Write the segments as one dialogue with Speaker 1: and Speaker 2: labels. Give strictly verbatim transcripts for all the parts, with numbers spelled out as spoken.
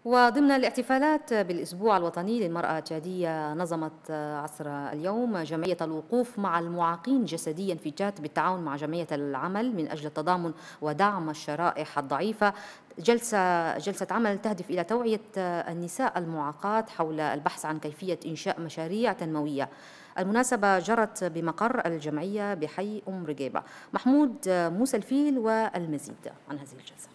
Speaker 1: وضمن الاحتفالات بالأسبوع الوطني للمرأة التشادية، نظمت عصر اليوم جمعية الوقوف مع المعاقين جسديا في تشاد بالتعاون مع جمعية العمل من أجل التضامن ودعم الشرائح الضعيفة جلسة جلسة عمل تهدف إلى توعية النساء المعاقات حول البحث عن كيفية إنشاء مشاريع تنموية. المناسبة جرت بمقر الجمعية بحي أم رقيبة. محمود موسى الفيل والمزيد عن هذه الجلسة.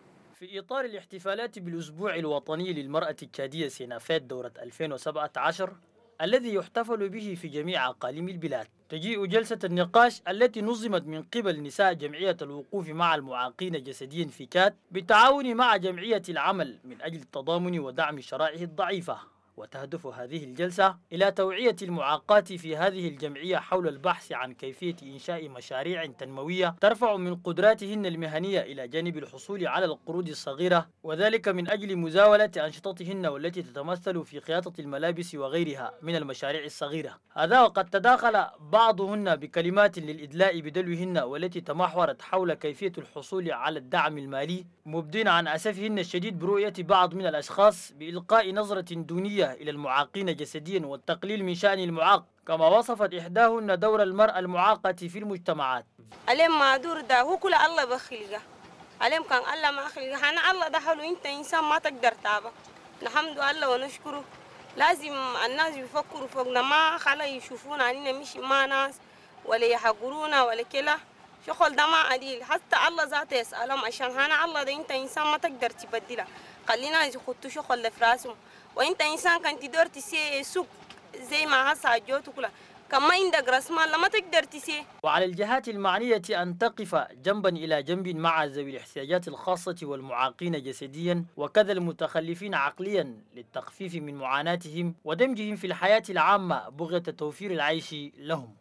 Speaker 2: في إطار الاحتفالات بالأسبوع الوطني للمرأة التشادية سينافات دورة ألفين وسبعة عشر الذي يحتفل به في جميع أقاليم البلاد، تجيء جلسة النقاش التي نظمت من قبل نساء جمعية الوقوف مع المعاقين جسديا في كات بالتعاون مع جمعية العمل من أجل التضامن ودعم الشرائح الضعيفة. وتهدف هذه الجلسة إلى توعية المعاقات في هذه الجمعية حول البحث عن كيفية إنشاء مشاريع تنموية ترفع من قدراتهن المهنية إلى جانب الحصول على القروض الصغيرة، وذلك من أجل مزاولة أنشطتهن والتي تتمثل في خياطة الملابس وغيرها من المشاريع الصغيرة. هذا وقد تداخل بعضهن بكلمات للإدلاء بدلوهن والتي تمحورت حول كيفية الحصول على الدعم المالي، مبدين عن أسفهن الشديد برؤية بعض من الأشخاص بإلقاء نظرة دونية إلى المعاقين جسديا والتقليل من شأن المعاق، كما وصفت إحداهن دور المرأة المعاقة في المجتمعات.
Speaker 3: عليم ما دور ده هو كل الله بخلقه، عليم كان الله ما خلقه، أنا الله ده حلو، أنت إنسان ما تقدر تابه. الحمد لله ونشكره. لازم الناس يفكروا فوقنا، ما خلا يشوفونا علينا مش ما ناس ولا يحقرونا ولا كلا. شغل ده ما عديل، حتى الله ذاته يسألهم عشان هنا الله ده أنت إنسان ما تقدر تبدله، خلينا يخطوا شغل في راسهم. وأنت إنسان كان تقدر تسي سوق زي ما هسا جوتو كلها، كما عندك راس مال لما تقدر تسي.
Speaker 2: وعلى الجهات المعنية أن تقف جنبا إلى جنب مع ذوي الاحتياجات الخاصة والمعاقين جسديا وكذا المتخلفين عقليا للتخفيف من معاناتهم ودمجهم في الحياة العامة بغية توفير العيش لهم.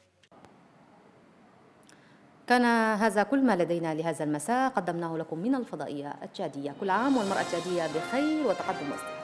Speaker 1: كان هذا كل ما لدينا لهذا المساء، قدمناه لكم من الفضائية التشادية. كل عام والمرأة التشادية بخير وتقدم وازدهار.